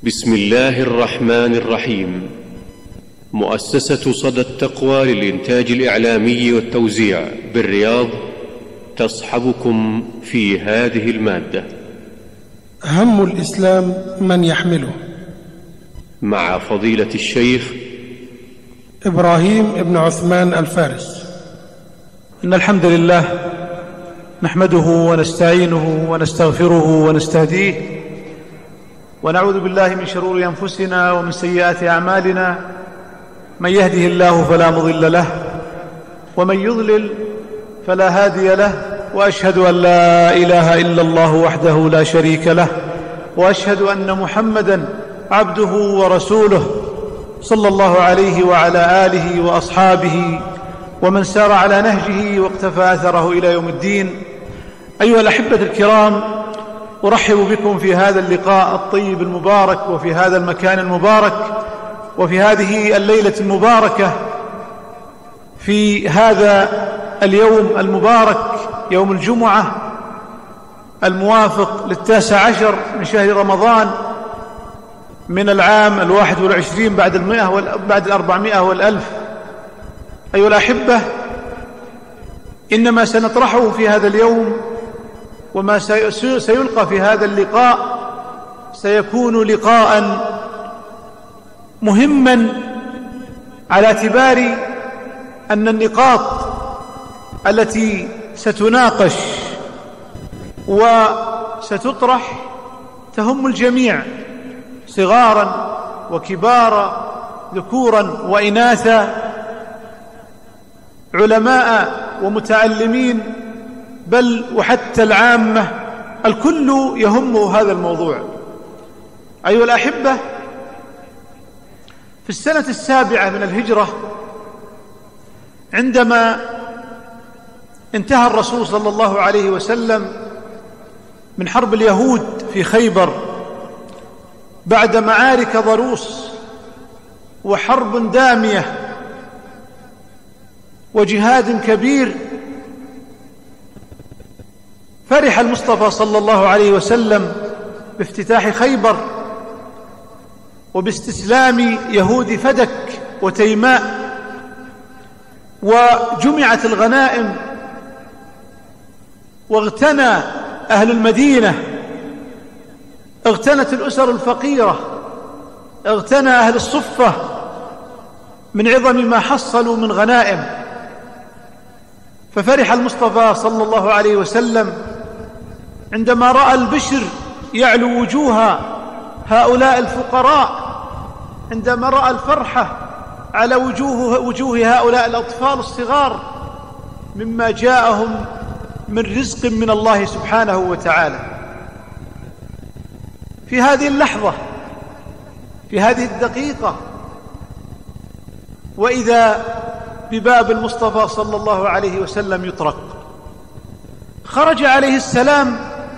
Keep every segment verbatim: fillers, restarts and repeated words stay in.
بسم الله الرحمن الرحيم. مؤسسة صدى التقوى للإنتاج الإعلامي والتوزيع بالرياض تصحبكم في هذه المادة. هم الإسلام من يحمله، مع فضيلة الشيخ إبراهيم ابن عثمان الفارس. إن الحمد لله نحمده ونستعينه ونستغفره ونستهديه، ونعوذ بالله من شرور أنفسنا ومن سيئات أعمالنا. من يهده الله فلا مضل له، ومن يضلل فلا هادي له، وأشهد أن لا إله إلا الله وحده لا شريك له، وأشهد أن محمدًا عبده ورسوله صلى الله عليه وعلى آله وأصحابه ومن سار على نهجه واقتفى أثره إلى يوم الدين. أيها الأحبة الكرام، أرحب بكم في هذا اللقاء الطيب المبارك، وفي هذا المكان المبارك، وفي هذه الليلة المباركة، في هذا اليوم المبارك، يوم الجمعة الموافق للتاسع عشر من شهر رمضان من العام الواحد والعشرين بعد المئة بعد الأربعمائة والألف. أيها الأحبة، إنما سنطرحه في هذا اليوم وما سيلقى في هذا اللقاء سيكون لقاء مهما، على اعتبار أن النقاط التي ستناقش وستطرح تهم الجميع، صغارا وكبارا، ذكورا وإناثا، علماء ومتعلمين، بل وحتى العامة، الكل يهمه هذا الموضوع. أيها الأحبة، في السنة السابعة من الهجرة، عندما انتهى الرسول صلى الله عليه وسلم من حرب اليهود في خيبر بعد معارك ضروس وحرب دامية وجهاد كبير، فرح المصطفى صلى الله عليه وسلم بافتتاح خيبر وباستسلام يهود فدك وتيماء، وجمعت الغنائم، واغتنى أهل المدينة، اغتنت الأسر الفقيرة، اغتنى أهل الصفة من عظم ما حصلوا من غنائم. ففرح المصطفى صلى الله عليه وسلم عندما رأى البشر يعلو وجوه هؤلاء الفقراء، عندما رأى الفرحة على وجوه, وجوه هؤلاء الأطفال الصغار مما جاءهم من رزق من الله سبحانه وتعالى. في هذه اللحظة، في هذه الدقيقة، وإذا بباب المصطفى صلى الله عليه وسلم يطرق، خرج عليه السلام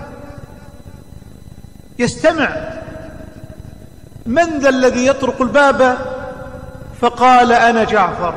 يستمع. من ذا الذي يطرق الباب؟ فقال: أنا جعفر.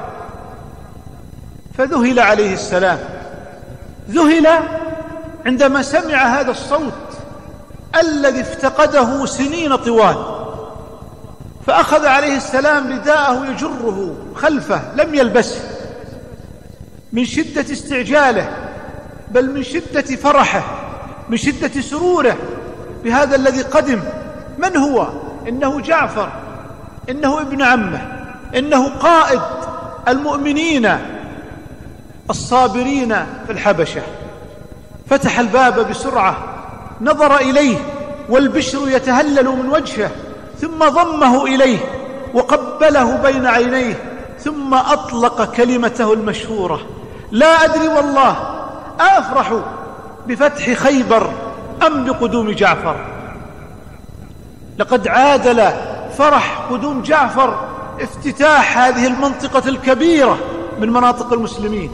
فذهل عليه السلام، ذهل عندما سمع هذا الصوت الذي افتقده سنين طوال. فأخذ عليه السلام رداءه يجره خلفه، لم يلبسه من شدة استعجاله، بل من شدة فرحه، من شدة سروره بهذا الذي قدم. من هو؟ إنه جعفر، إنه ابن عمه، إنه قائد المؤمنين الصابرين في الحبشة. فتح الباب بسرعة، نظر إليه والبشر يتهلل من وجهه، ثم ضمه إليه وقبله بين عينيه، ثم أطلق كلمته المشهورة: لا أدري والله أفرح بفتح خيبر أم بقدوم جعفر. لقد عادل فرح قدوم جعفر افتتاح هذه المنطقة الكبيرة من مناطق المسلمين.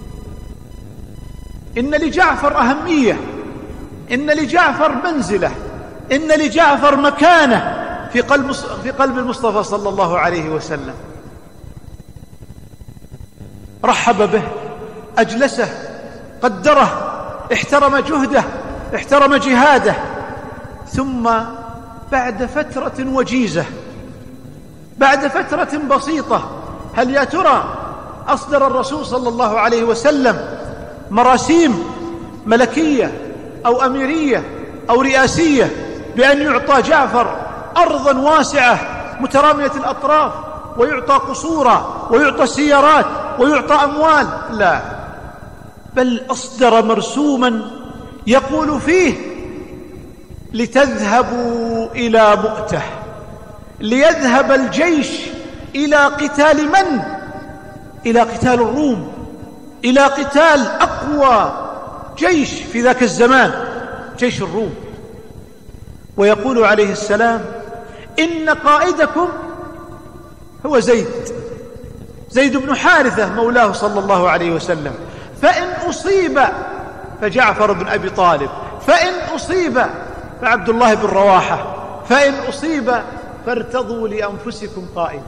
إن لجعفر أهمية، إن لجعفر منزلة، إن لجعفر مكانة في قلب في قلب المصطفى صلى الله عليه وسلم. رحب به، أجلسه، قدره، احترم جهده، احترم جهاده، ثم بعد فترة وجيزة، بعد فترة بسيطة. هل يا ترى أصدر الرسول صلى الله عليه وسلم مراسيم ملكية أو أميرية أو رئاسية بأن يعطى جعفر أرضا واسعة مترامية الأطراف، ويعطى قصورا، ويعطى سيارات، ويعطى أموال؟ لا، بل أصدر مرسوما يقول فيه: لتذهبوا إلى مؤتة، ليذهب الجيش إلى قتال من؟ إلى قتال الروم، إلى قتال أقوى جيش في ذاك الزمان، جيش الروم. ويقول عليه السلام: إن قائدكم هو زيد، زيد بن حارثة مولاه صلى الله عليه وسلم، فإن أصيب فجعفر بن أبي طالب، فإن أصيب فعبد الله بن رواحة، فإن أصيب فارتضوا لأنفسكم قائدا.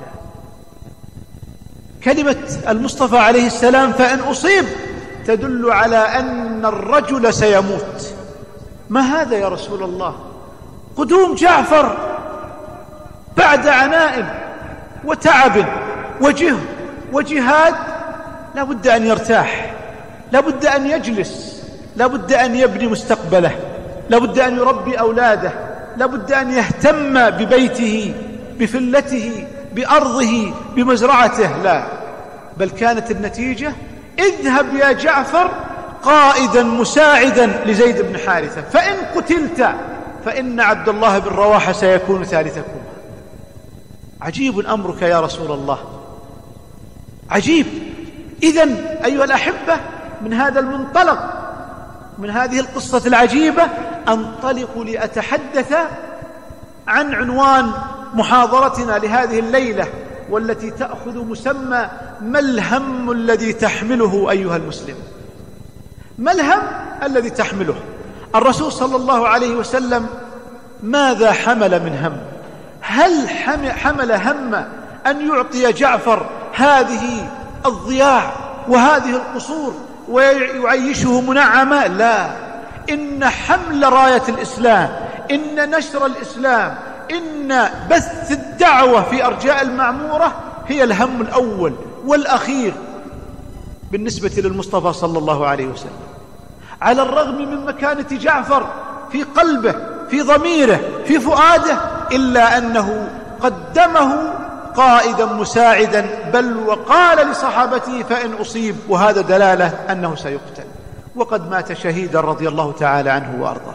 كلمة المصطفى عليه السلام فإن أصيب تدل على أن الرجل سيموت. ما هذا يا رسول الله؟ قدوم جعفر بعد عناء وتعب وجهد وجهاد، لا بد أن يرتاح، لا بد أن يجلس، لا بد أن يبني مستقبله، لا بد أن يربي أولاده، لا بد أن يهتم ببيته، بفلته، بأرضه، بمزرعته. لا، بل كانت النتيجة: اذهب يا جعفر قائدا مساعدا لزيد بن حارثة، فإن قتلت فإن عبد الله بن رواحة سيكون ثالثكم. عجيب أمرك يا رسول الله، عجيب. إذن أيها الأحبة، من هذا المنطلق، من هذه القصة العجيبة، أنطلق لأتحدث عن عنوان محاضرتنا لهذه الليلة، والتي تأخذ مسمى: ما الهم الذي تحمله أيها المسلم؟ ما الهم الذي تحمله؟ الرسول صلى الله عليه وسلم ماذا حمل من هم؟ هل حمل هم أن يعطي جعفر هذه الضياع وهذه القصور ويعيشه منعما؟ لا، إن حمل راية الإسلام، إن نشر الإسلام، إن بث الدعوة في أرجاء المعمورة هي الهم الأول والأخير بالنسبة للمصطفى صلى الله عليه وسلم. على الرغم من مكانة جعفر في قلبه، في ضميره، في فؤاده، إلا أنه قدمه قائدا مساعدا، بل وقال لصحابته: فإن أصيب، وهذا دلالة أنه سيقتل، وقد مات شهيدا رضي الله تعالى عنه وأرضاه.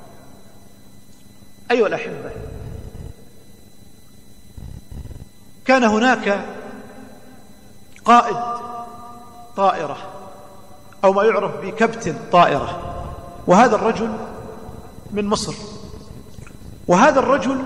أيها الأحبة، كان هناك قائد طائرة، أو ما يعرف بكابتن طائرة، وهذا الرجل من مصر. وهذا الرجل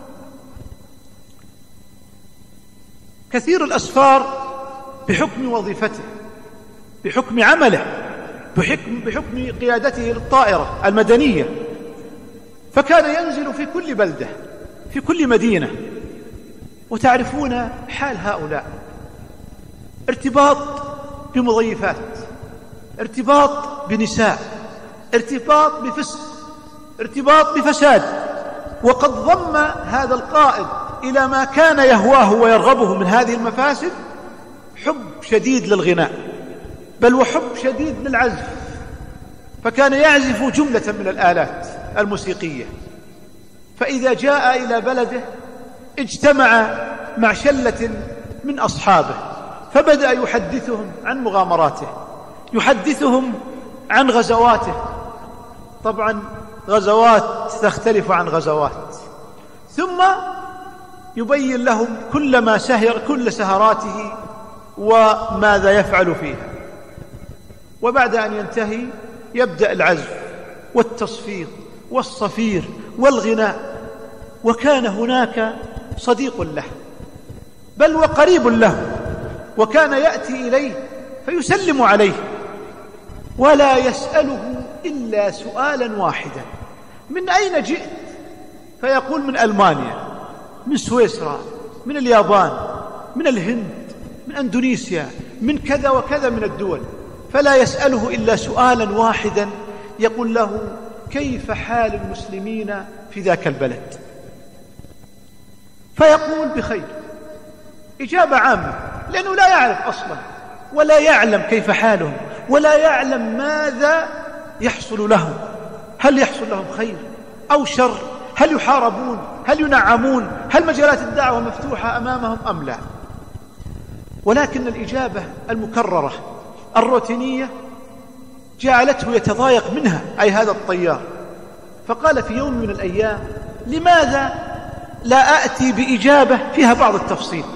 كثير الأسفار بحكم وظيفته، بحكم عمله، بحكم, بحكم قيادته للطائرة المدنية، فكان ينزل في كل بلدة، في كل مدينة. وتعرفون حال هؤلاء: ارتباط بمضيفات، ارتباط بنساء، ارتباط بفسق، ارتباط بفساد. وقد ضم هذا القائد إلى ما كان يهواه ويرغبه من هذه المفاسد حب شديد للغناء، بل وحب شديد للعزف، فكان يعزف جملة من الآلات الموسيقية. فإذا جاء إلى بلده اجتمع مع شلة من أصحابه، فبدأ يحدثهم عن مغامراته، يحدثهم عن غزواته. طبعا غزوات تختلف عن غزوات. ثم يبين لهم كل ما سهر، كل سهراته وماذا يفعل فيها. وبعد أن ينتهي يبدأ العزف والتصفيق والصفير والغناء. وكان هناك صديق له، بل وقريب له، وكان يأتي إليه فيسلم عليه ولا يسأله إلا سؤالا واحدا: من أين جئت؟ فيقول: من ألمانيا، من سويسرا، من اليابان، من الهند، من أندونيسيا، من كذا وكذا من الدول. فلا يسأله إلا سؤالا واحدا، يقول له: كيف حال المسلمين في ذاك البلد؟ فيقول بخير. إجابة عامة، لأنه لا يعرف أصلا ولا يعلم كيف حالهم ولا يعلم ماذا يحصل لهم، هل يحصل لهم خير أو شر، هل يحاربون، هل ينعمون، هل مجالات الدعوة مفتوحة أمامهم أم لا. ولكن الإجابة المكررة الروتينية جعلته يتضايق منها، أي هذا الطيار. فقال في يوم من الأيام: لماذا لا آتي بإجابة فيها بعض التفصيل؟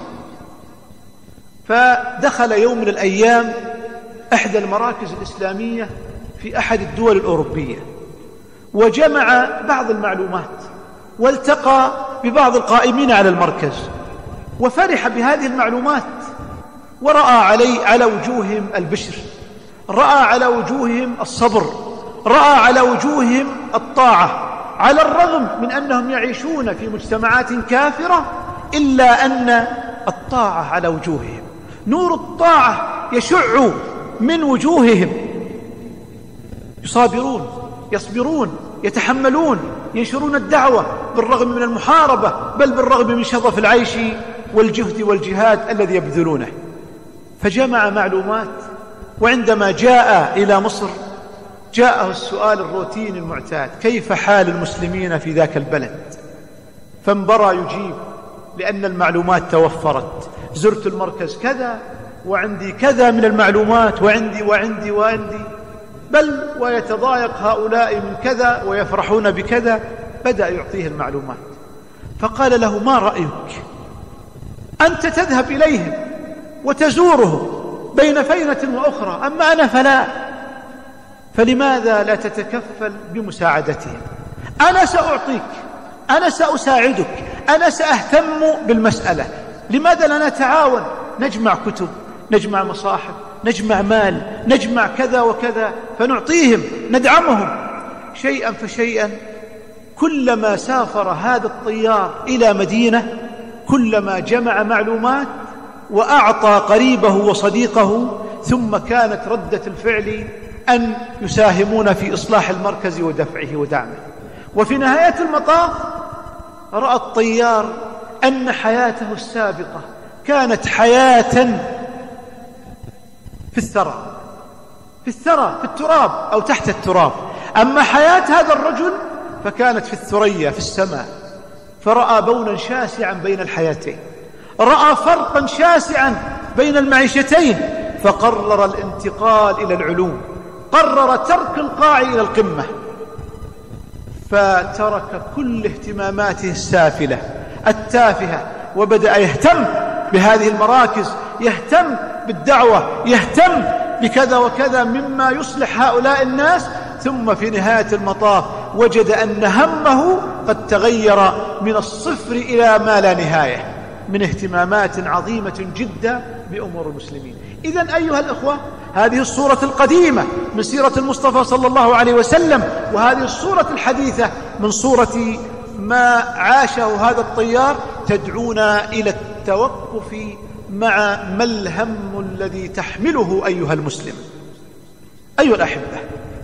فدخل يوم من الأيام إحدى المراكز الإسلامية في أحد الدول الأوروبية، وجمع بعض المعلومات، والتقى ببعض القائمين على المركز، وفرح بهذه المعلومات، ورأى علي على وجوههم البشر، رأى على وجوههم الصبر، رأى على وجوههم الطاعة، على الرغم من أنهم يعيشون في مجتمعات كافرة، إلا أن الطاعة على وجوههم، نور الطاعة يشع من وجوههم، يصابرون، يصبرون، يتحملون، ينشرون الدعوة بالرغم من المحاربة، بل بالرغم من شظف العيش والجهد والجهاد الذي يبذلونه. فجمع معلومات، وعندما جاء إلى مصر جاءه السؤال الروتيني المعتاد: كيف حال المسلمين في ذاك البلد؟ فانبرى يجيب، لأن المعلومات توفرت، زرت المركز كذا، وعندي كذا من المعلومات، وعندي وعندي وعندي، بل ويتضايق هؤلاء من كذا ويفرحون بكذا. بدأ يعطيه المعلومات، فقال له: ما رأيك؟ أنت تذهب إليهم وتزورهم بين فينة وأخرى، أما أنا فلا، فلماذا لا تتكفل بمساعدتهم؟ أنا سأعطيك، أنا سأساعدك، أنا سأهتم بالمسألة، لماذا لا نتعاون؟ نجمع كتب، نجمع مصاحف، نجمع مال، نجمع كذا وكذا، فنعطيهم، ندعمهم شيئا فشيئا. كلما سافر هذا الطيار إلى مدينة كلما جمع معلومات وأعطى قريبه وصديقه، ثم كانت ردة الفعل أن يساهمون في إصلاح المركز ودفعه ودعمه. وفي نهاية المطاف رأى الطيار أن حياته السابقة كانت حياة في الثرى، في الثرى، في التراب أو تحت التراب، أما حياة هذا الرجل فكانت في الثريا، في السماء. فرأى بونا شاسعا بين الحياتين، رأى فرقا شاسعا بين المعيشتين، فقرر الانتقال إلى العلو، قرر ترك القاع إلى القمة، فترك كل اهتماماته السافلة التافهة، وبدأ يهتم بهذه المراكز، يهتم بالدعوة، يهتم بكذا وكذا مما يصلح هؤلاء الناس. ثم في نهاية المطاف وجد أن همه قد تغير من الصفر إلى ما لا نهاية من اهتمامات عظيمة جدا بأمور المسلمين. إذن أيها الأخوة، هذه الصورة القديمة من سيرة المصطفى صلى الله عليه وسلم، وهذه الصورة الحديثة من صورة ما عاشه هذا الطيار، تدعونا إلى التوقف مع ما الهم الذي تحمله أيها المسلم. أيها الأحبة،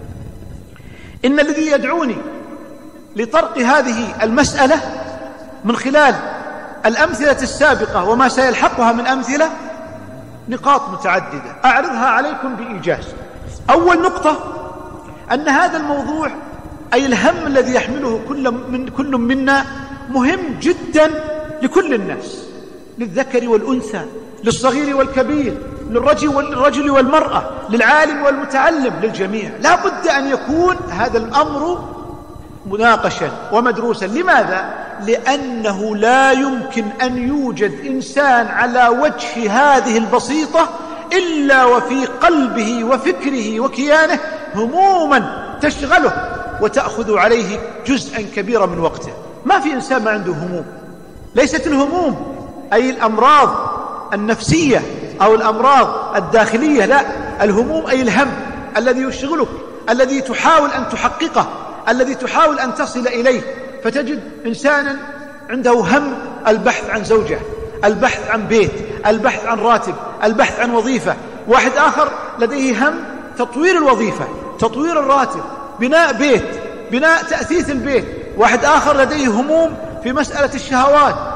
إن الذي يدعوني لطرق هذه المسألة من خلال الأمثلة السابقة وما سيلحقها من أمثلة نقاط متعددة أعرضها عليكم بإيجاز. أول نقطة أن هذا الموضوع، أي الهم الذي يحمله كل, من كل منا، مهم جدا لكل الناس، للذكر والأنثى، للصغير والكبير، للرجل والمرأة، للعالم والمتعلم، للجميع. لا بد أن يكون هذا الأمر مناقشا ومدروسا. لماذا؟ لأنه لا يمكن أن يوجد إنسان على وجه هذه البسيطة إلا وفي قلبه وفكره وكيانه هموما تشغله وتأخذ عليه جزءا كبيرا من وقته. ما في إنسان ما عنده هموم. ليست الهموم أي الأمراض النفسية أو الأمراض الداخلية، لا، الهموم أي الهم الذي يشغلك، الذي تحاول أن تحققه، الذي تحاول أن تصل إليه. فتجد إنسانا عنده هم البحث عن زوجة، البحث عن بيت، البحث عن راتب، البحث عن وظيفة. واحد آخر لديه هم تطوير الوظيفة، تطوير الراتب، بناء بيت، بناء تأسيس البيت. واحد آخر لديه هموم في مسألة الشهوات،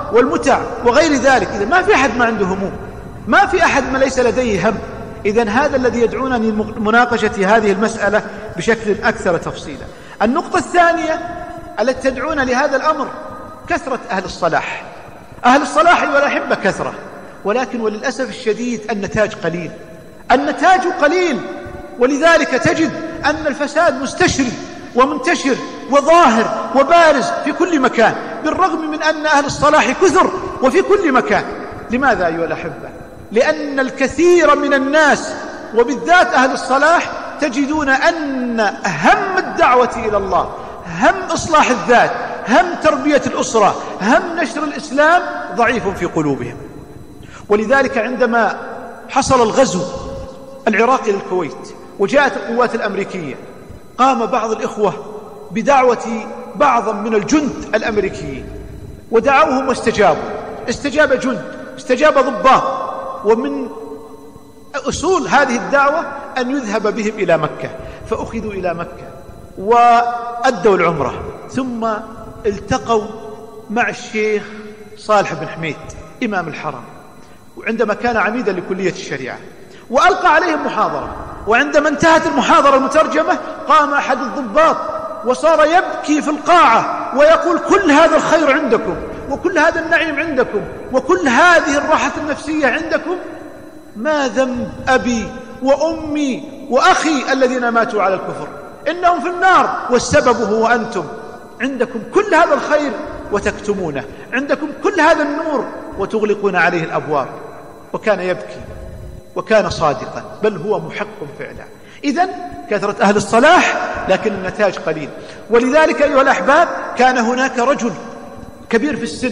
والمتع وغير ذلك. إذا ما في أحد ما عنده هموم، ما في أحد ما ليس لديه هم. إذن هذا الذي يدعونني لمناقشة هذه المسألة بشكل أكثر تفصيلا. النقطة الثانية التي تدعون لهذا الأمر كثرة أهل الصلاح. أهل الصلاح والأحبة كثرة، ولكن وللأسف الشديد النتاج قليل، النتاج قليل. ولذلك تجد أن الفساد مستشري ومنتشر وظاهر وبارز في كل مكان، بالرغم من أن أهل الصلاح كثر وفي كل مكان. لماذا أيها الأحبة؟ لأن الكثير من الناس وبالذات أهل الصلاح تجدون أن هم الدعوة إلى الله، هم إصلاح الذات، هم تربية الأسرة، هم نشر الإسلام ضعيف في قلوبهم. ولذلك عندما حصل الغزو العراقي للكويت وجاءت القوات الأمريكية، قام بعض الإخوة بدعوة بعض من الجند الأمريكيين ودعوهم واستجابوا. استجاب جند، استجاب ضباط، ومن أصول هذه الدعوة أن يذهب بهم إلى مكة، فأخذوا إلى مكة وأدوا العمرة، ثم التقوا مع الشيخ صالح بن حميد إمام الحرم، وعندما كان عميدا لكلية الشريعة، وألقى عليهم محاضرة. وعندما انتهت المحاضرة المترجمة قام أحد الضباط وصار يبكي في القاعة ويقول: كل هذا الخير عندكم، وكل هذا النعيم عندكم، وكل هذه الراحة النفسية عندكم، ما ذنب أبي وأمي وأخي الذين ماتوا على الكفر؟ إنهم في النار والسبب هو أنتم. عندكم كل هذا الخير وتكتمونه، عندكم كل هذا النور وتغلقون عليه الأبواب. وكان يبكي وكان صادقا، بل هو محق فعلا. إذن كثرة أهل الصلاح لكن النتاج قليل. ولذلك أيها الأحباب كان هناك رجل كبير في السن،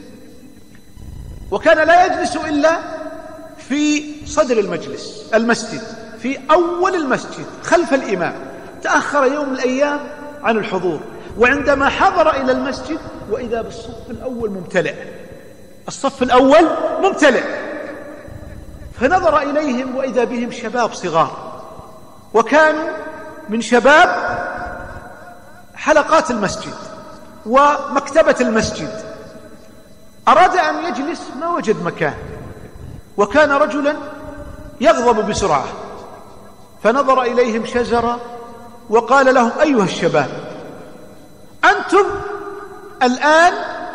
وكان لا يجلس إلا في صدر المجلس المسجد، في أول المسجد خلف الإمام. تأخر يوم من الأيام عن الحضور، وعندما حضر إلى المسجد وإذا بالصف الأول ممتلئ، الصف الأول ممتلئ، فنظر إليهم وإذا بهم شباب صغار، وكانوا من شباب حلقات المسجد ومكتبة المسجد. أراد أن يجلس ما وجد مكان، وكان رجلا يغضب بسرعة، فنظر إليهم شزرا وقال لهم: أيها الشباب، أنتم الآن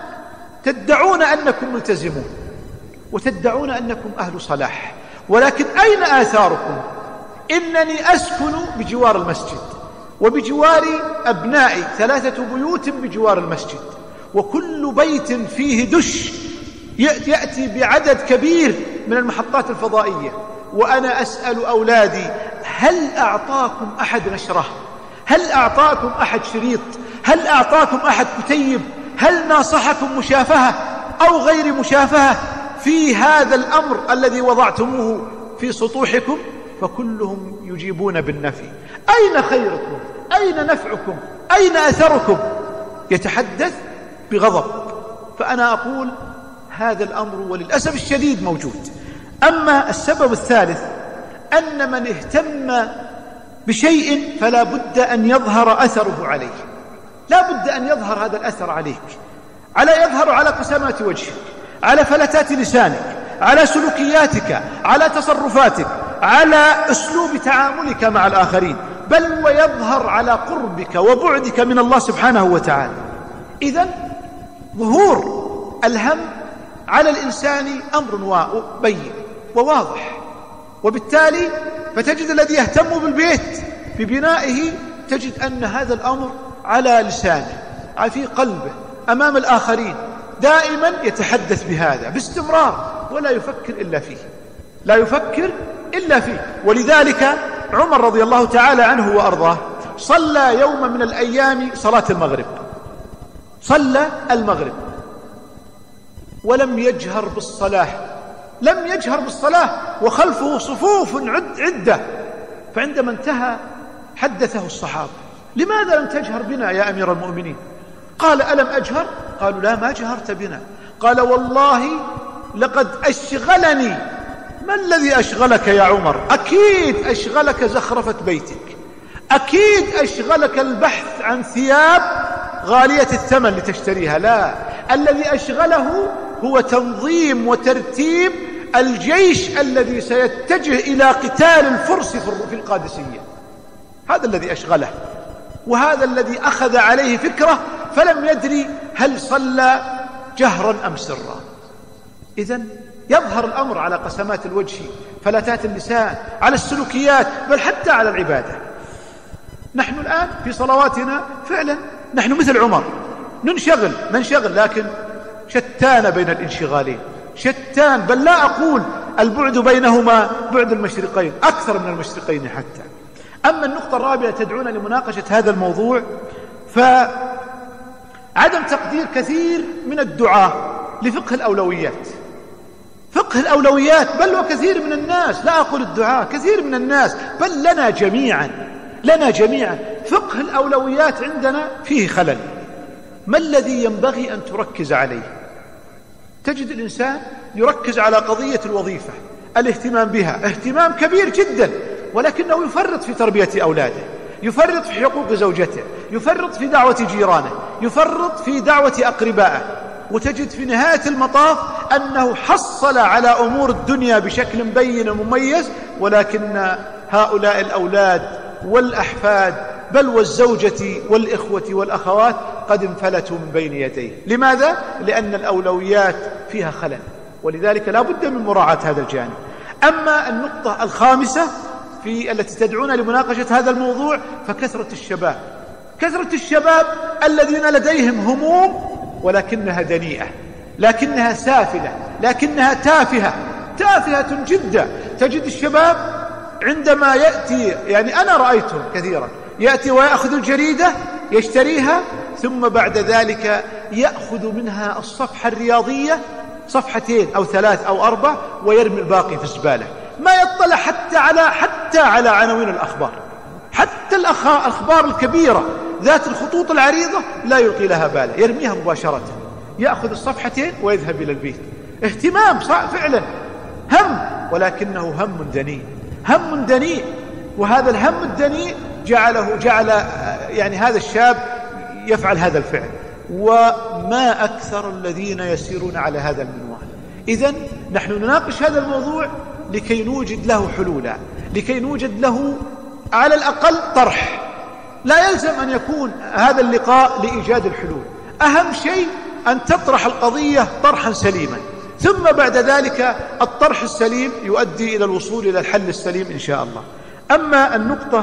تدعون أنكم ملتزمون وتدعون أنكم أهل صلاح، ولكن أين آثاركم؟ إنني أسكن بجوار المسجد، وبجوار أبنائي ثلاثة بيوت بجوار المسجد، وكل بيت فيه دش يأتي بعدد كبير من المحطات الفضائية، وأنا أسأل أولادي: هل أعطاكم أحد نشرة؟ هل أعطاكم أحد شريط؟ هل أعطاكم أحد كتيب؟ هل ناصحكم مشافهة أو غير مشافهة في هذا الأمر الذي وضعتموه في سطوحكم؟ فكلهم يجيبون بالنفي. أين خيركم؟ أين نفعكم؟ أين أثركم؟ يتحدث بغضب. فأنا أقول هذا الأمر وللأسف الشديد موجود. أما السبب الثالث أن من اهتم بشيء فلا بد أن يظهر أثره عليه، لا بد أن يظهر هذا الأثر عليك، على يظهر على قسمات وجهك، على فلتات لسانك، على سلوكياتك، على تصرفاتك، على أسلوب تعاملك مع الآخرين، بل ويظهر على قربك وبعدك من الله سبحانه وتعالى. إذن ظهور الهم على الإنسان أمر بين وواضح، وبالتالي فتجد الذي يهتم بالبيت ببنائه تجد أن هذا الأمر على لسانه، في قلبه، أمام الآخرين، دائما يتحدث بهذا باستمرار ولا يفكر إلا فيه، لا يفكر إلا فيه. ولذلك عمر رضي الله تعالى عنه وأرضاه صلى يوم من الأيام صلاة المغرب، صلى المغرب ولم يجهر بالصلاة، لم يجهر بالصلاة وخلفه صفوف عدة. فعندما انتهى حدثه الصحابة: لماذا لم تجهر بنا يا أمير المؤمنين؟ قال: ألم أجهر؟ قالوا: لا، ما جهرت بنا. قال: والله لقد أشغلني. ما الذي أشغلك يا عمر؟ أكيد أشغلك زخرفة بيتك، أكيد أشغلك البحث عن ثياب غالية الثمن لتشتريها. لا، الذي أشغله هو تنظيم وترتيب الجيش الذي سيتجه إلى قتال الفرس في القادسية. هذا الذي أشغله، وهذا الذي أخذ عليه فكرة فلم يدري هل صلى جهرا أم سرا. إذن يظهر الأمر على قسمات الوجه، فلاتات اللسان، على السلوكيات، بل حتى على العبادة. نحن الآن في صلواتنا فعلا نحن مثل عمر، ننشغل ننشغل لكن شتان بين الانشغالين، شتان، بل لا أقول البعد بينهما بعد المشرقين، أكثر من المشرقين حتى. أما النقطة الرابعة تدعونا لمناقشة هذا الموضوع، فعدم تقدير كثير من الدعاة لفقه الأولويات. فقه الأولويات، بل وكثير من الناس، لا أقول الدعاة، كثير من الناس، بل لنا جميعا لنا جميعا فقه الأولويات عندنا فيه خلل. ما الذي ينبغي أن تركز عليه؟ تجد الإنسان يركز على قضية الوظيفة، الاهتمام بها اهتمام كبير جدا، ولكنه يفرط في تربية أولاده، يفرط في حقوق زوجته، يفرط في دعوة جيرانه، يفرط في دعوة أقربائه، وتجد في نهاية المطاف أنه حصل على أمور الدنيا بشكل مبين ومميز، ولكن هؤلاء الأولاد والأحفاد بل والزوجة والإخوة والأخوات قد انفلتوا من بين يديه. لماذا؟ لأن الأولويات فيها خلل، ولذلك لا بد من مراعاة هذا الجانب. أما النقطة الخامسة في التي تدعونا لمناقشة هذا الموضوع فكثرة الشباب، كثرة الشباب الذين لديهم هموم ولكنها دنيئة، لكنها سافلة، لكنها تافهة، تافهة جدا. تجد الشباب عندما يأتي، يعني أنا رأيتهم كثيرا، يأتي ويأخذ الجريدة يشتريها، ثم بعد ذلك يأخذ منها الصفحة الرياضية، صفحتين أو ثلاث أو أربع، ويرمي الباقي في الزبالة. ما يطلع حتى على حتى على عناوين الأخبار، حتى الأخبار الكبيرة ذات الخطوط العريضة لا يلقي لها باله، يرميها مباشرة، يأخذ الصفحتين ويذهب إلى البيت. اهتمام فعلا، هم، ولكنه هم دنيء، هم دنيء. وهذا الهم الدنيء جعله جعل يعني هذا الشاب يفعل هذا الفعل، وما أكثر الذين يسيرون على هذا المنوال. إذن نحن نناقش هذا الموضوع لكي نوجد له حلولا، لكي نوجد له على الأقل طرح. لا يلزم أن يكون هذا اللقاء لإيجاد الحلول، أهم شيء أن تطرح القضية طرحا سليما، ثم بعد ذلك الطرح السليم يؤدي إلى الوصول إلى الحل السليم إن شاء الله. أما النقطة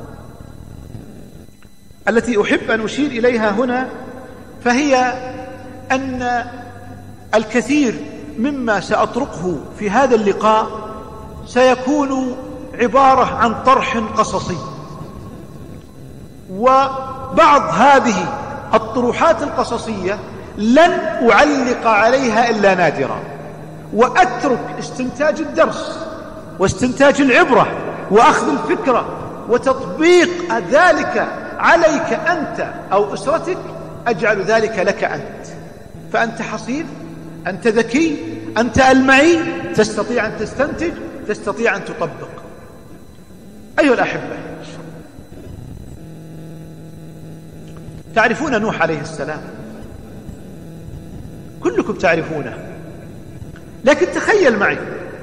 التي أحب أن أشير إليها هنا فهي أن الكثير مما سأطرقه في هذا اللقاء سيكون عبارة عن طرح قصصي، وبعض هذه الطروحات القصصية لن أعلق عليها إلا نادرا، وأترك استنتاج الدرس واستنتاج العبرة وأخذ الفكرة وتطبيق ذلك عليك أنت أو أسرتك، أجعل ذلك لك أنت. فأنت حصيف، أنت ذكي، أنت ألمعي، تستطيع أن تستنتج، تستطيع أن تطبق. أيها الأحبة، تعرفون نوح عليه السلام، كلكم تعرفونه، لكن تخيل معي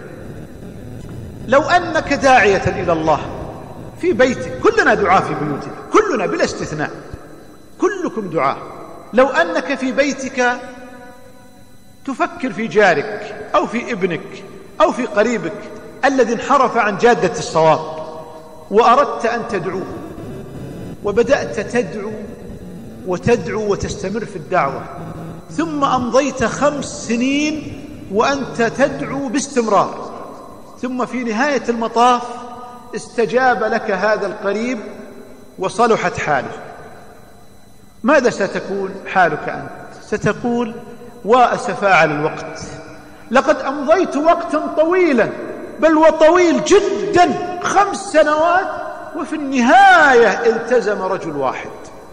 لو أنك داعية إلى الله في بيتك، كلنا دعاة في بيوتنا، كلنا بلا استثناء، كلكم دعاة. لو أنك في بيتك تفكر في جارك أو في ابنك أو في قريبك الذي انحرف عن جادة الصواب، وأردت أن تدعوه، وبدأت تدعو وتدعو وتستمر في الدعوة، ثم أمضيت خمس سنين وأنت تدعو باستمرار، ثم في نهاية المطاف استجاب لك هذا القريب وصلحت حاله، ماذا ستكون حالك أنت؟ ستقول وأسفا على الوقت، لقد أمضيت وقتا طويلا، بل وطويل جدا، خمس سنوات، وفي النهاية التزم رجل واحد.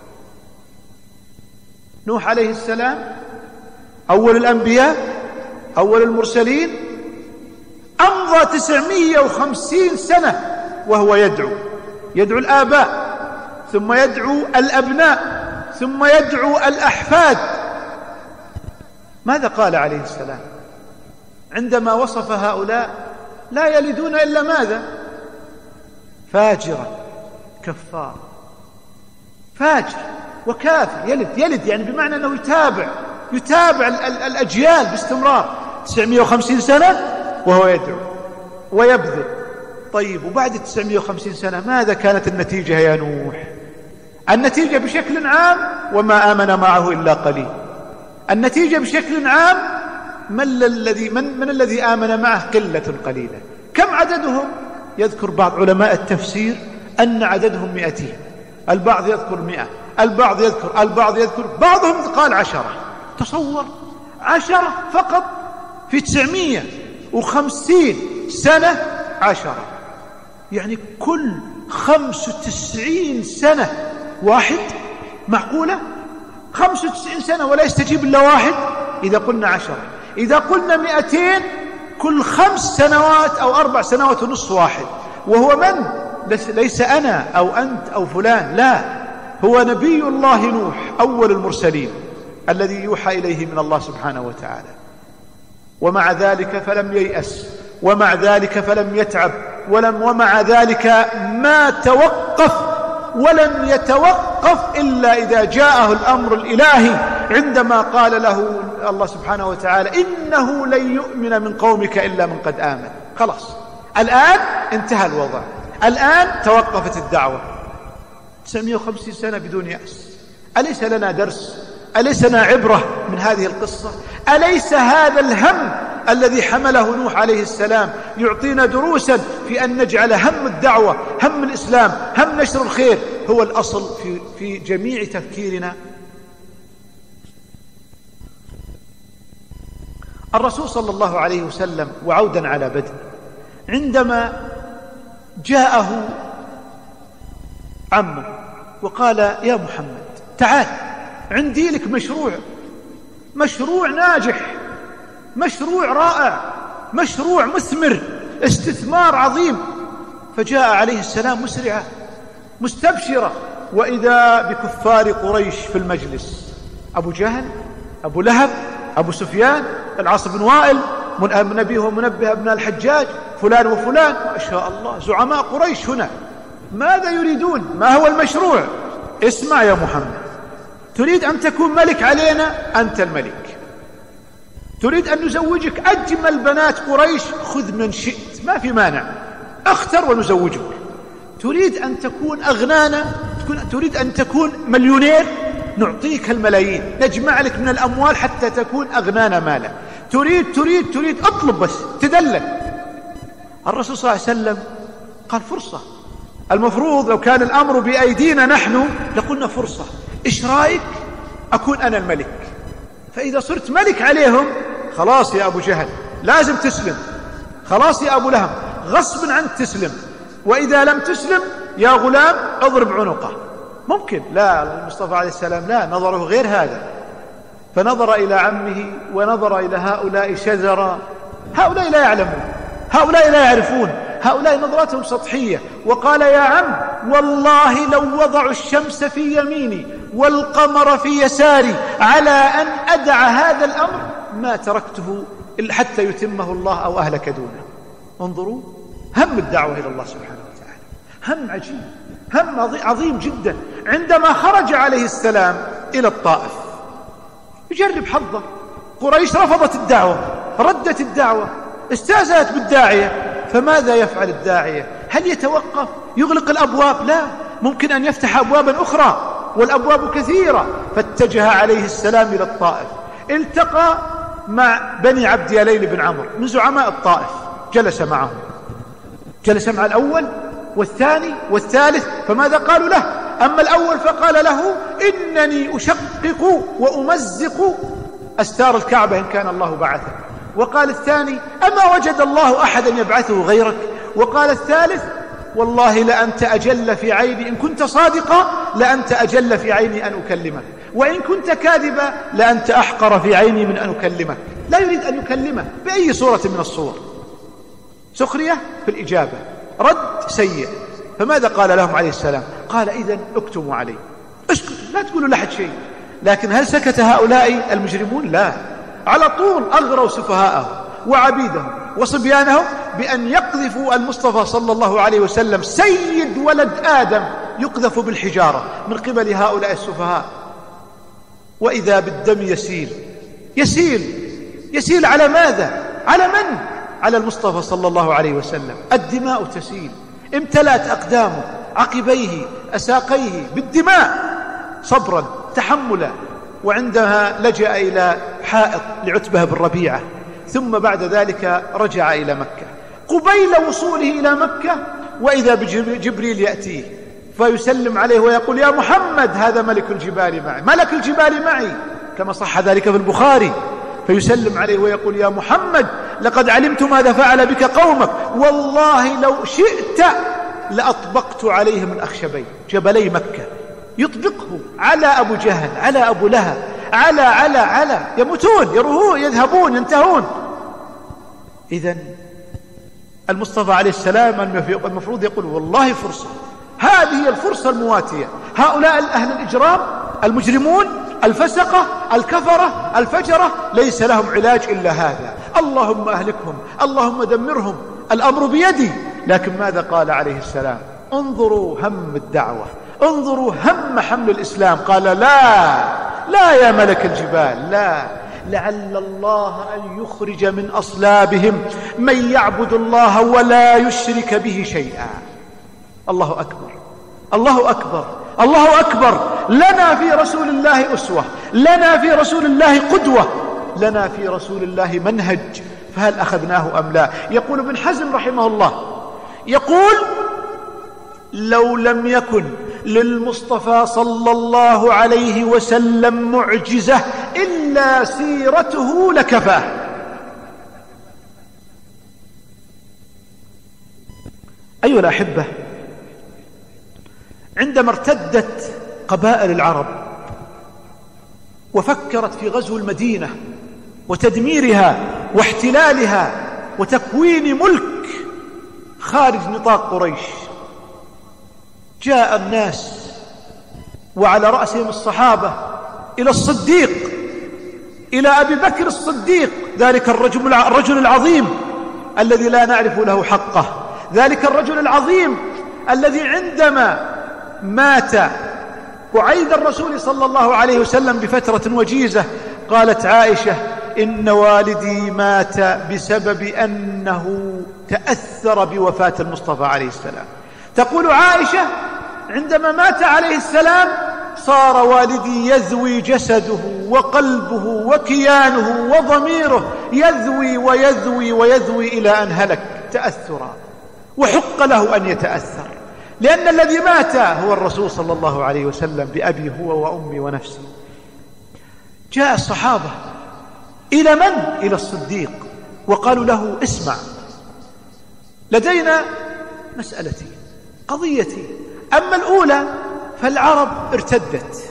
نوح عليه السلام أول الأنبياء، أول المرسلين، أمضى تسعمائة وخمسين سنة وهو يدعو، يدعو الآباء، ثم يدعو الأبناء، ثم يدعو الأحفاد، ماذا قال عليه السلام عندما وصف هؤلاء؟ لا يلدون إلا ماذا؟ فاجرا كفارا. فاجر وكافر، يلد يلد يعني بمعنى أنه يتابع يتابع ال ال الأجيال باستمرار. تسعمائة وخمسين سنة وهو يدعو ويبذل. طيب وبعد تسعمائة وخمسين سنة ماذا كانت النتيجة يا نوح؟ النتيجة بشكل عام وما آمن معه إلا قليل. النتيجة بشكل عام من الذي من, من الذي آمن معه؟ قلة قليلة. كم عددهم؟ يذكر بعض علماء التفسير أن عددهم مئتين، البعض يذكر مئة، البعض يذكر البعض يذكر بعضهم قال عشرة. تصور عشرة فقط في تسعمائة وخمسين سنة، عشرة يعني كل خمس وتسعين سنة واحد. معقولة؟ خمس وتسعين سنة ولا يستجيب إلا واحد؟ إذا قلنا عشرة، إذا قلنا مئتين كل خمس سنوات أو أربع سنوات ونصف واحد. وهو من؟ ليس أنا أو أنت أو فلان، لا، هو نبي الله نوح أول المرسلين الذي يوحى إليه من الله سبحانه وتعالى. ومع ذلك فلم ييأس، ومع ذلك فلم يتعب، ولم ومع ذلك ما توقف ولم يتوقف إلا إذا جاءه الأمر الإلهي عندما قال له الله سبحانه وتعالى إنه لن يؤمن من قومك إلا من قد آمن. خلاص الآن انتهى الوضع، الآن توقفت الدعوة. تسعمائة وخمسين سنة بدون يأس. أليس لنا درس؟ أليس لنا عبرة من هذه القصة؟ أليس هذا الهم الذي حمله نوح عليه السلام يعطينا دروسا في أن نجعل هم الدعوة، هم الإسلام، هم نشر الخير هو الأصل في, في جميع تفكيرنا؟ الرسول صلى الله عليه وسلم، وعودا على بدء، عندما جاءه عمه وقال يا محمد تعال عندي لك مشروع، مشروع ناجح، مشروع رائع، مشروع مثمر، استثمار عظيم. فجاء عليه السلام مسرعا مستبشرا، وإذا بكفار قريش في المجلس: أبو جهل، أبو لهب، أبو سفيان، العاص بن وائل، من نبيه ومنبه ابن الحجاج، فلان وفلان، ما شاء الله زعماء قريش هنا. ماذا يريدون؟ ما هو المشروع؟ اسمع يا محمد، تريد أن تكون ملك علينا؟ أنت الملك. تريد أن نزوجك أجمل بنات قريش؟ خذ من شئت، ما في مانع، اختر ونزوجك. تريد أن تكون أغنانا؟ تريد أن تكون مليونير؟ نعطيك الملايين، نجمع لك من الأموال حتى تكون أغنانا مالا. تريد تريد تريد اطلب بس، تدلل. الرسول صلى الله عليه وسلم قال فرصة. المفروض لو كان الأمر بأيدينا نحن لقلنا فرصة، إيش رأيك أكون أنا الملك؟ فإذا صرت ملك عليهم خلاص يا أبو جهل لازم تسلم، خلاص يا أبو لهب غصب عنك تسلم، وإذا لم تسلم يا غلام اضرب عنقه. ممكن؟ لا، المصطفى عليه السلام لا، نظره غير هذا. فنظر إلى عمه ونظر إلى هؤلاء شزرا، هؤلاء لا يعلمون، هؤلاء لا يعرفون، هؤلاء نظراتهم سطحية. وقال يا عم والله لو وضعوا الشمس في يميني والقمر في يساري على أن أدع هذا الأمر ما تركته إلا حتى يتمه الله أو أهلك دونه. انظروا هم الدعوة إلى الله سبحانه وتعالى، هم عجيب، هم عظيم جدا. عندما خرج عليه السلام إلى الطائف يجرب حظه، قريش رفضت الدعوة، ردت الدعوة، استأذنت بالداعية. فماذا يفعل الداعية؟ هل يتوقف يغلق الأبواب؟ لا، ممكن أن يفتح أبوابا أخرى والأبواب كثيرة. فاتجه عليه السلام إلى الطائف، التقى مع بني عبد يليل بن عمرو من زعماء الطائف، جلس معهم، جلس مع الأول والثاني والثالث. فماذا قالوا له؟ أما الأول فقال له إنني أشقق وأمزق أستار الكعبة إن كان الله بعثه. وقال الثاني أما وجد الله أحدا يبعثه غيرك. وقال الثالث والله لأنت أجل في عيني إن كنت صادقا، لأنت أجل في عيني أن أكلمك، وإن كنت كاذبا لأنت أحقر في عيني من أن أكلمك. لا يريد أن يكلمه بأي صورة من الصور. سخرية في الإجابة، رد سيء. فماذا قال لهم عليه السلام؟ قال إذن اكتموا عليه، اسكتوا لا تقولوا لأحد شيء. لكن هل سكت هؤلاء المجرمون؟ لا، على طول أغروا سفهاءهم وعبيدهم وصبيانهم بأن يقذفوا المصطفى صلى الله عليه وسلم سيد ولد آدم يقذف بالحجارة من قبل هؤلاء السفهاء. وإذا بالدم يسيل يسيل يسيل على ماذا؟ على من؟ على المصطفى صلى الله عليه وسلم. الدماء تسيل، امتلأت أقدامه عقبيه أساقيه بالدماء صبرا تحملا. وعندها لجأ إلى حائط لعتبة بن ربيعة، ثم بعد ذلك رجع إلى مكة. قبيل وصوله إلى مكة وإذا بجبريل يأتيه فيسلم عليه ويقول: يا محمد هذا ملك الجبال معي، ملك الجبال معي، كما صح ذلك في البخاري. فيسلم عليه ويقول: يا محمد لقد علمت ماذا فعل بك قومك، والله لو شئت لأطبقت عليهم الأخشبين، جبلي مكة، يطبقه على أبو جهل، على أبو لهب، على على على يموتون يرهون يذهبون ينتهون. إذن المصطفى عليه السلام المفروض يقول: والله فرصة، هذه هي الفرصة المواتية. هؤلاء أهل الإجرام المجرمون الفسقة الكفرة الفجرة ليس لهم علاج إلا هذا، اللهم أهلكهم، اللهم دمرهم، الأمر بيدي. لكن ماذا قال عليه السلام؟ انظروا هم الدعوة، انظروا هم حمل الإسلام. قال: لا لا يا ملك الجبال، لا، لعل الله أن يخرج من أصلابهم من يعبد الله ولا يشرك به شيئا. الله أكبر، الله أكبر، الله أكبر. لنا في رسول الله أسوة، لنا في رسول الله قدوة، لنا في رسول الله منهج، فهل أخذناه أم لا؟ يقول ابن حزم رحمه الله، يقول: لو لم يكن للمصطفى صلى الله عليه وسلم معجزة إلا سيرته لكفاه. أيها الأحبة، عندما ارتدت قبائل العرب وفكرت في غزو المدينة وتدميرها واحتلالها وتكوين ملك خارج نطاق قريش، جاء الناس وعلى رأسهم الصحابة إلى الصديق، إلى أبي بكر الصديق، ذلك الرجل الرجل العظيم الذي لا نعرف له حقه، ذلك الرجل العظيم الذي عندما مات وعيد الرسول صلى الله عليه وسلم بفترة وجيزة قالت عائشة: إن والدي مات بسبب أنه تأثر بوفاة المصطفى عليه السلام. تقول عائشة: عندما مات عليه السلام صار والدي يذوي جسده وقلبه وكيانه وضميره، يذوي ويذوي ويذوي إلى أن هلك تأثرا، وحق له أن يتأثر، لأن الذي مات هو الرسول صلى الله عليه وسلم بأبي هو وأمي ونفسي. جاء الصحابة إلى من؟ إلى الصديق، وقالوا له: اسمع، لدينا مسألتي قضيتي، أما الأولى فالعرب ارتدت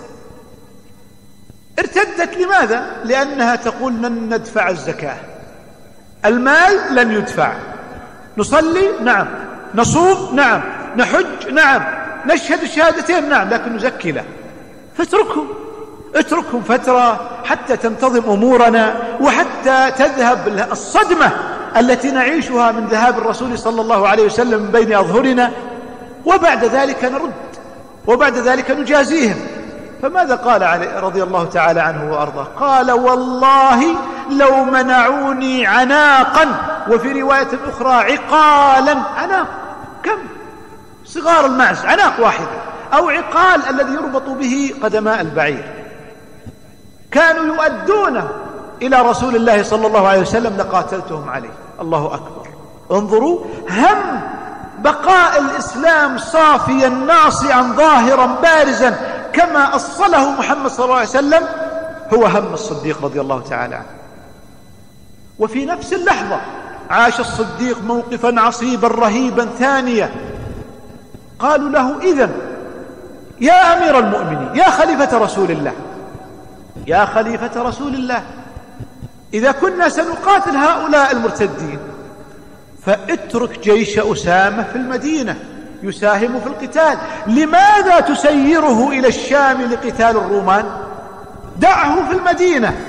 ارتدت لماذا؟ لأنها تقول: لن ندفع الزكاة، المال لن يدفع، نصلي نعم، نصوم نعم، نحج نعم، نشهد الشهادتين نعم، لكن نزكي له. فاتركهم اتركهم فترة حتى تنتظم أمورنا، وحتى تذهب الصدمة التي نعيشها من ذهاب الرسول صلى الله عليه وسلم من بين أظهرنا، وبعد ذلك نرد، وبعد ذلك نجازيهم. فماذا قال علي رضي الله تعالى عنه وأرضاه؟ قال: والله لو منعوني عناقا، وفي رواية أخرى عقالا. عناق كم؟ صغار المعز، عناق واحد، أو عقال الذي يربط به قدماء البعير، كانوا يؤدونه إلى رسول الله صلى الله عليه وسلم لقاتلتهم عليه. الله أكبر. انظروا هم بقاء الإسلام صافيا ناصعا ظاهرا بارزا كما أصله محمد صلى الله عليه وسلم، هو هم الصديق رضي الله تعالى عنه. وفي نفس اللحظة عاش الصديق موقفا عصيبا رهيبا ثانية. قالوا له: إذن يا أمير المؤمنين، يا خليفة رسول الله، يا خليفة رسول الله، إذا كنا سنقاتل هؤلاء المرتدين فاترك جيش أسامة في المدينة يساهم في القتال، لماذا تسيره إلى الشام لقتال الرومان؟ دعه في المدينة،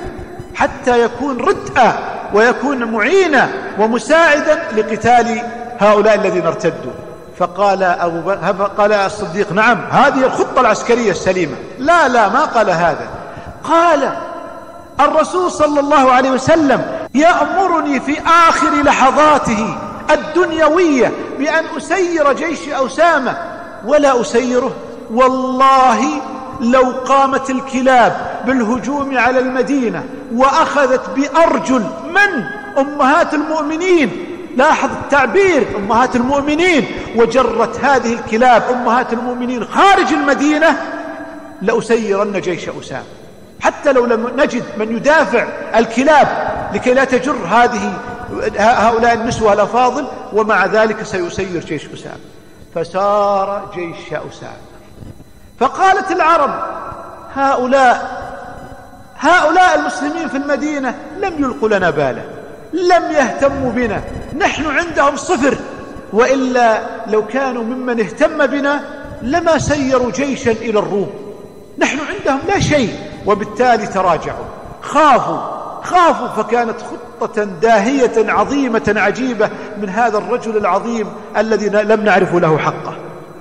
حتى يكون ردءا ويكون معينا ومساعدا لقتال هؤلاء الذين ارتدوا. فقال أبو بكر قال الصديق: نعم، هذه الخطة العسكرية السليمة. لا لا ما قال هذا، قال: الرسول صلى الله عليه وسلم يأمرني في آخر لحظاته الدنيوية بأن أسير جيش أسامة ولا أسيره. والله لو قامت الكلاب بالهجوم على المدينة وأخذت بأرجل من أمهات المؤمنين، لاحظ التعبير، أمهات المؤمنين، وجرت هذه الكلاب أمهات المؤمنين خارج المدينة، لأسيرن جيش أسامة، حتى لو لم نجد من يدافع الكلاب لكي لا تجر هذه هؤلاء النسوة الأفاضل، ومع ذلك سيسير جيش أسامة. فسار جيش أسامة. فقالت العرب: هؤلاء هؤلاء المسلمين في المدينة لم يلقوا لنا بالا، لم يهتموا بنا، نحن عندهم صفر، وإلا لو كانوا ممن اهتم بنا لما سيروا جيشا إلى الروم، نحن عندهم لا شيء. وبالتالي تراجعوا، خافوا خافوا فكانت خطة داهية عظيمة عجيبة من هذا الرجل العظيم الذي لم نعرف له حقه.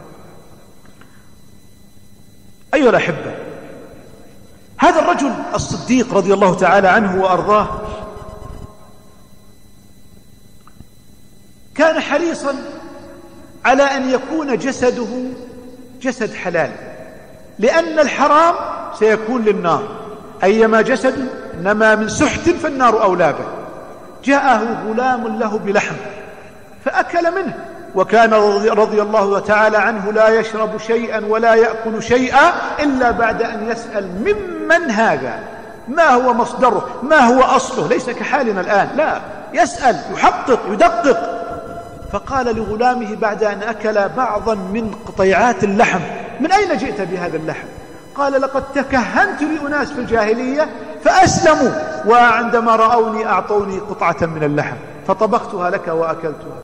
أيها الأحبة، هذا الرجل الصديق رضي الله تعالى عنه وأرضاه كان حريصا على أن يكون جسده جسد حلال، لأن الحرام سيكون للنار، أيما جسد نما من سحت فالنار أولى به. جاءه غلام له بلحم فأكل منه، وكان رضي الله تعالى عنه لا يشرب شيئا ولا يأكل شيئا إلا بعد أن يسأل ممن هذا، ما هو مصدره، ما هو أصله، ليس كحالنا الآن، لا، يسأل، يحقق، يدقق. فقال لغلامه بعد أن أكل بعضا من قطيعات اللحم: من أين جئت بهذا اللحم؟ قال: لقد تكهنت لأناس في الجاهلية فأسلموا، وعندما رأوني أعطوني قطعة من اللحم فطبختها لك وأكلتها.